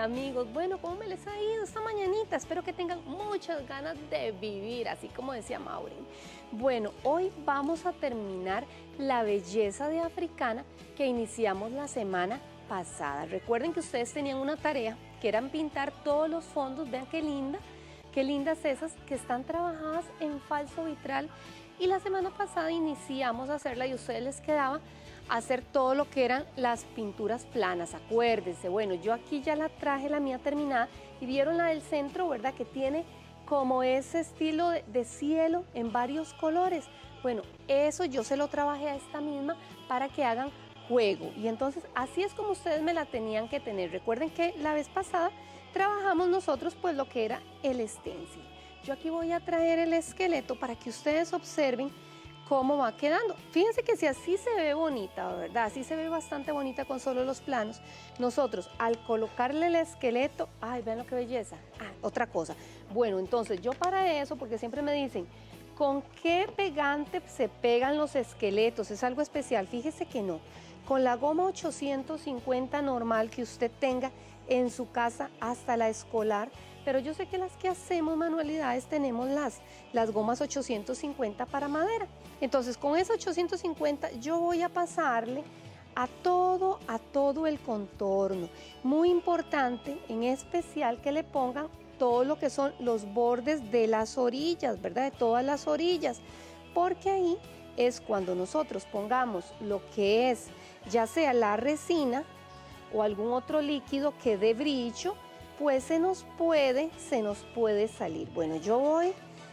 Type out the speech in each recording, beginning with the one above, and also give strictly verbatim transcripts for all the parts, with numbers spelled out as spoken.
amigos, bueno, ¿cómo me les ha ido esta mañanita? Espero que tengan muchas ganas de vivir, así como decía Maureen. Bueno, hoy vamos a terminar la belleza de africana que iniciamos la semana pasada. Recuerden que ustedes tenían una tarea que era pintar todos los fondos, vean qué linda, qué lindas esas que están trabajadas en falso vitral, y la semana pasada iniciamos a hacerla y a ustedes les quedaba hacer todo lo que eran las pinturas planas. Acuérdense, bueno, yo aquí ya la traje, la mía terminada, y vieron la del centro, ¿verdad? Que tiene como ese estilo de, de cielo en varios colores. Bueno, eso yo se lo trabajé a esta misma para que hagan juego, y entonces así es como ustedes me la tenían que tener. Recuerden que la vez pasada trabajamos nosotros pues lo que era el stencil. Yo aquí voy a traer el esqueleto para que ustedes observen cómo va quedando. Fíjense que si así se ve bonita, ¿verdad? Así se ve bastante bonita con solo los planos. Nosotros al colocarle el esqueleto, ay, vean lo que belleza. Ah, otra cosa. Bueno, entonces yo para eso, porque siempre me dicen, ¿con qué pegante se pegan los esqueletos? ¿Es algo especial? Fíjese que no. Con la goma ochocientos cincuenta normal que usted tenga en su casa, hasta la escolar, pero yo sé que las que hacemos manualidades tenemos las, las gomas ochocientos cincuenta para madera. Entonces con esa ochocientos cincuenta yo voy a pasarle a todo, a todo el contorno. Muy importante, en especial, que le pongan todo lo que son los bordes de las orillas, ¿verdad? De todas las orillas, porque ahí es cuando nosotros pongamos lo que es, ya sea la resina o algún otro líquido que dé brillo, pues se nos puede, se nos puede salir. Bueno, yo voy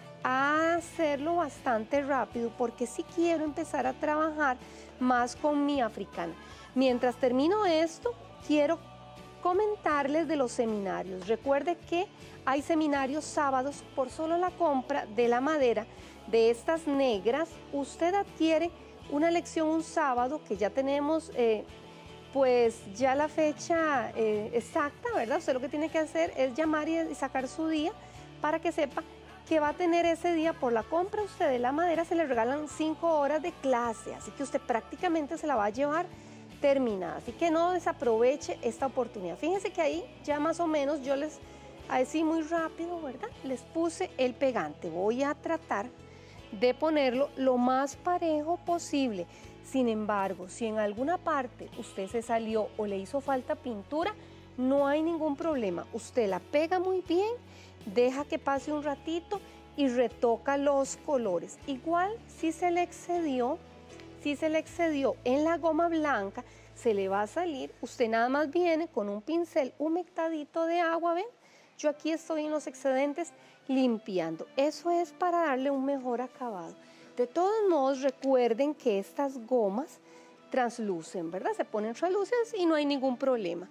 a hacerlo bastante rápido porque sí quiero empezar a trabajar más con mi africana. Mientras termino esto, quiero comentarles de los seminarios. Recuerde que hay seminarios sábados por solo la compra de la madera de estas negras. Usted adquiere una lección un sábado, que ya tenemos eh, pues ya la fecha eh, exacta, ¿verdad? Usted lo que tiene que hacer es llamar y, y sacar su día para que sepa que va a tener ese día. Por la compra usted de la madera se le regalan cinco horas de clase, así que usted prácticamente se la va a llevar terminada, así que no desaproveche esta oportunidad. Fíjense que ahí ya más o menos yo les, así muy rápido, ¿verdad? Les puse el pegante. Voy a tratar de ponerlo lo más parejo posible. Sin embargo, si en alguna parte usted se salió o le hizo falta pintura, no hay ningún problema. Usted la pega muy bien, deja que pase un ratito y retoca los colores. Igual si se le excedió, si se le excedió en la goma blanca, se le va a salir. Usted nada más viene con un pincel humectadito de agua, ¿ven? Yo aquí estoy en los excedentes limpiando. Eso es para darle un mejor acabado. De todos modos, recuerden que estas gomas translucen, ¿verdad? Se ponen translúcidas y no hay ningún problema.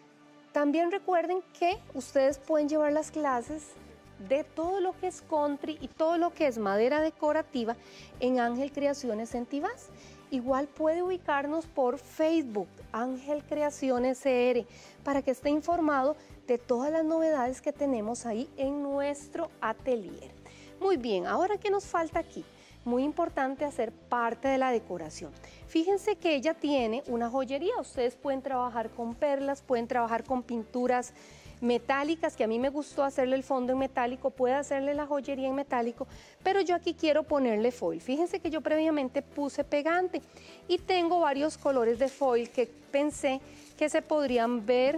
También recuerden que ustedes pueden llevar las clases de todo lo que es country y todo lo que es madera decorativa en Ángel Creaciones en Tibás. Igual puede ubicarnos por Facebook, Ángel Creaciones C R, para que esté informado de todas las novedades que tenemos ahí en nuestro atelier. Muy bien, ahora ¿qué nos falta aquí? Muy importante hacer parte de la decoración. Fíjense que ella tiene una joyería. Ustedes pueden trabajar con perlas, pueden trabajar con pinturas metálicas, que a mí me gustó hacerle el fondo en metálico, puede hacerle la joyería en metálico, pero yo aquí quiero ponerle foil. Fíjense que yo previamente puse pegante y tengo varios colores de foil que pensé que se podrían ver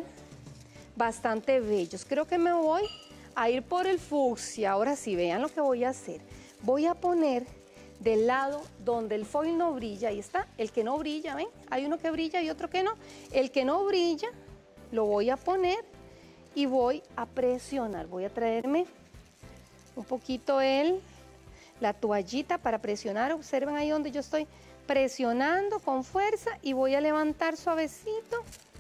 bastante bellos. Creo que me voy a ir por el fucsia. Ahora sí, vean lo que voy a hacer. Voy a poner del lado donde el foil no brilla, ahí está, el que no brilla, ¿ven? Hay uno que brilla y otro que no. El que no brilla lo voy a poner y voy a presionar. Voy a traerme un poquito el, la toallita para presionar. Observen ahí donde yo estoy presionando con fuerza y voy a levantar suavecito.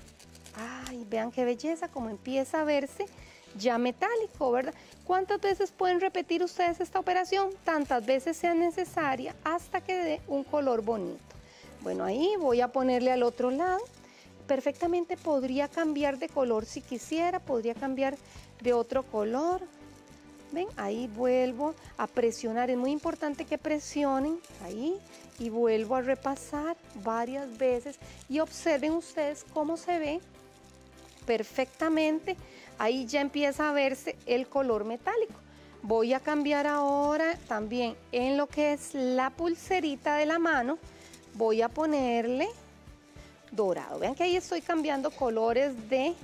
Ay, vean qué belleza, como empieza a verse ya metálico, ¿verdad? ¿Cuántas veces pueden repetir ustedes esta operación? Tantas veces sea necesaria hasta que dé un color bonito. Bueno, ahí voy a ponerle al otro lado. Perfectamente podría cambiar de color si quisiera, podría cambiar de otro color. ¿Ven? Ahí vuelvo a presionar. Es muy importante que presionen ahí y vuelvo a repasar varias veces y observen ustedes cómo se ve perfectamente ahí ya empieza a verse el color metálico. Voy a cambiar ahora también en lo que es la pulserita de la mano, voy a ponerle dorado. Vean que ahí estoy cambiando colores de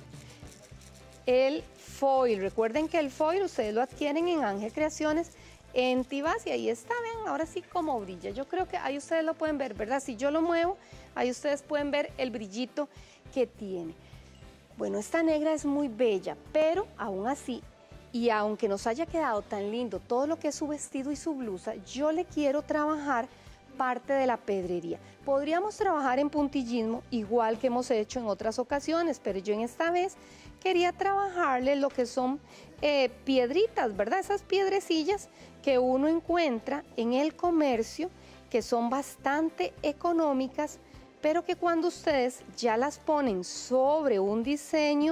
el foil. Recuerden que el foil ustedes lo adquieren en Ángel Creaciones en Tibás y ahí está, vean, ahora sí como brilla. Yo creo que ahí ustedes lo pueden ver, ¿verdad? Si yo lo muevo, ahí ustedes pueden ver el brillito que tiene. Bueno, esta negra es muy bella, pero aún así, y aunque nos haya quedado tan lindo todo lo que es su vestido y su blusa, yo le quiero trabajar parte de la pedrería. Podríamos trabajar en puntillismo igual que hemos hecho en otras ocasiones, pero yo en esta vez quería trabajarle lo que son eh, piedritas, ¿verdad? Esas piedrecillas que uno encuentra en el comercio, que son bastante económicas, pero que cuando ustedes ya las ponen sobre un diseño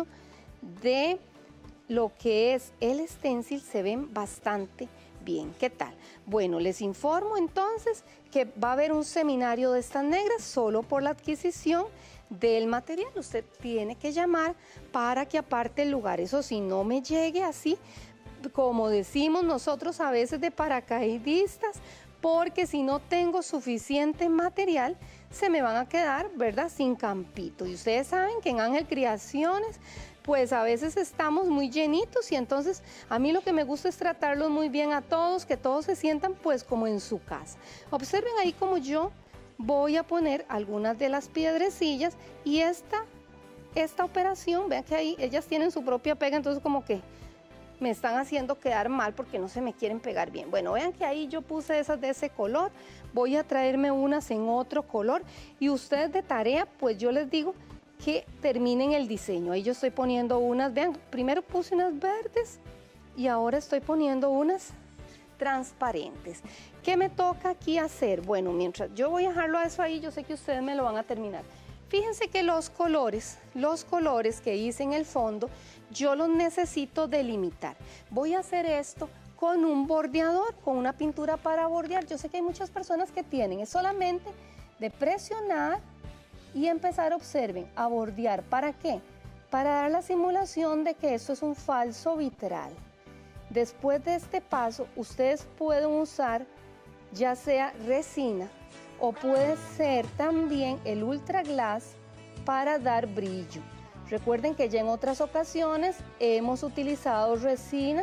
de lo que es el stencil, se ven bastante bien. ¿Qué tal? Bueno, les informo entonces que va a haber un seminario de estas negras solo por la adquisición del material. Usted tiene que llamar para que aparte el lugar. Eso sí, no me llegue así, como decimos nosotros a veces, de paracaidistas, porque si no tengo suficiente material, se me van a quedar, ¿verdad?, sin campito. Y ustedes saben que en Ángel Creaciones, pues a veces estamos muy llenitos y entonces a mí lo que me gusta es tratarlos muy bien a todos, que todos se sientan pues como en su casa. Observen ahí como yo voy a poner algunas de las piedrecillas y esta, esta operación, vean que ahí ellas tienen su propia pega, entonces como que me están haciendo quedar mal porque no se me quieren pegar bien. Bueno, vean que ahí yo puse esas de ese color, voy a traerme unas en otro color y ustedes de tarea, pues yo les digo que terminen el diseño. Ahí yo estoy poniendo unas, vean, primero puse unas verdes y ahora estoy poniendo unas transparentes. ¿Qué me toca aquí hacer? Bueno, mientras yo voy a dejarlo a eso ahí, yo sé que ustedes me lo van a terminar. Fíjense que los colores, los colores que hice en el fondo, yo los necesito delimitar. Voy a hacer esto con un bordeador, con una pintura para bordear. Yo sé que hay muchas personas que tienen, es solamente de presionar y empezar, observen, a bordear. ¿Para qué? Para dar la simulación de que esto es un falso vitral. Después de este paso, ustedes pueden usar ya sea resina o puede ser también el Ultra Glass para dar brillo. Recuerden que ya en otras ocasiones hemos utilizado resina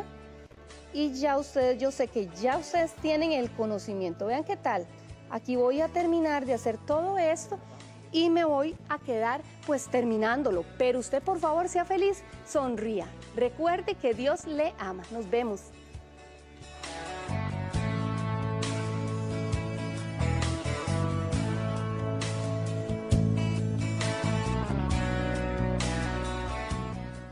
y ya ustedes, yo sé que ya ustedes tienen el conocimiento. Vean qué tal. Aquí voy a terminar de hacer todo esto y me voy a quedar pues terminándolo. Pero usted por favor sea feliz, sonría. Recuerde que Dios le ama. Nos vemos.